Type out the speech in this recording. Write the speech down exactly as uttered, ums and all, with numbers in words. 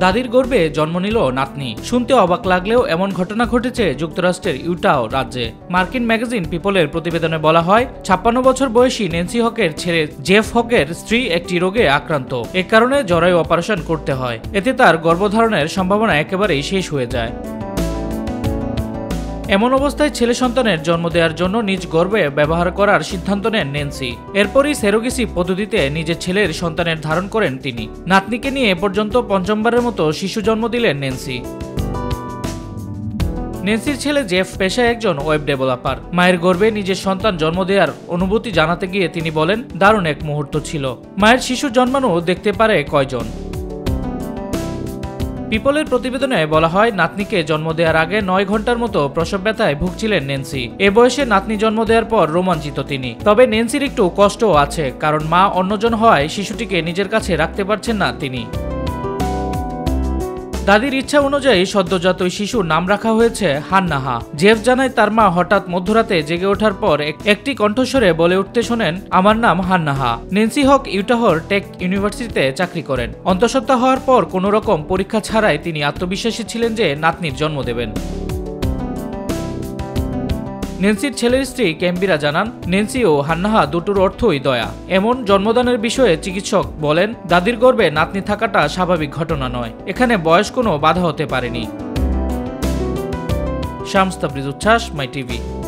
দাদির গর্বে জন্ম নিল নাতনি। শুনতে অবাক লাগলেও এমন ঘটনা ঘটেছে যুক্তরাষ্ট্রের ইউটাহ রাজ্যে। মার্কিন ম্যাগাজিন পিপলের প্রতিবেদনে বলা হয়, ছাপ্পান্ন বছর বয়সী ন্যান্সি হকের ছেলে জেফ হকের স্ত্রী একটি রোগে আক্রান্ত। এ কারণে জরায়ু অপারেশন করতে হয়। এতে তার গর্ভধারণের সম্ভাবনা একেবারেই শেষ হয়ে যায়। এমন অবস্থায় ছেলে সন্তানের জন্ম দেওয়ার জন্য নিজ গর্ভে ব্যবহার করার সিদ্ধান্ত নেন ন্যান্সি। এরপরই সেরোগেসি পদ্ধতিতে নিজের ছেলের সন্তানের ধারণ করেন তিনি। নাতনিকে নিয়ে এ পর্যন্ত পঞ্চমবারের মতো শিশু জন্ম দিলেন ন্যান্সি। ন্যান্সির ছেলে জেফ পেশায় একজন ওয়েব ডেভেলপার। মায়ের গর্ভে নিজের সন্তান জন্ম দেওয়ার অনুভূতি জানাতে গিয়ে তিনি বলেন, দারুণ এক মুহূর্ত ছিল। মায়ের শিশু জন্মানো দেখতে পারে কয়জন? পিপলের প্রতিবেদনে বলা হয়, নাতনিকে জন্ম দেওয়ার আগে নয় ঘন্টার মতো প্রসব ব্যথায় ভুগছিলেন ন্যান্সি। এ বয়সে নাতনি জন্ম দেওয়ার পর রোমাঞ্চিত তিনি। তবে ন্যান্সির একটু কষ্টও আছে, কারণ মা অন্যজন হওয়ায় শিশুটিকে নিজের কাছে রাখতে পারছেন না তিনি। দাদির ইচ্ছা অনুযায়ী সদ্যজাত শিশুর নাম রাখা হয়েছে হান্নাহা। জেফ জানায়, তার মা হঠাৎ মধ্যরাতে জেগে ওঠার পর একটি কণ্ঠস্বরে বলে উঠতে শোনেন, আমার নাম হান্নাহা। ন্যান্সি হক ইউটাহর টেক ইউনিভার্সিটিতে চাকরি করেন। অন্তঃসত্ত্বা হওয়ার পর কোনো রকম পরীক্ষা ছাড়াই তিনি আত্মবিশ্বাসী ছিলেন যে নাতনির জন্ম দেবেন। ন্যান্সির ছেলের স্ত্রী ক্যাম্বিরা জানান, ন্যান্সি ও হান্নাহা দুটোর অর্থই দয়া। এমন জন্মদানের বিষয়ে চিকিৎসক বলেন, দাদির গর্ভে নাতনি থাকাটা স্বাভাবিক ঘটনা নয়। এখানে বয়স কোনো বাধা হতে পারেনি। শামস তাবরিজ উচ্ছ্বাস, মাই টিভি।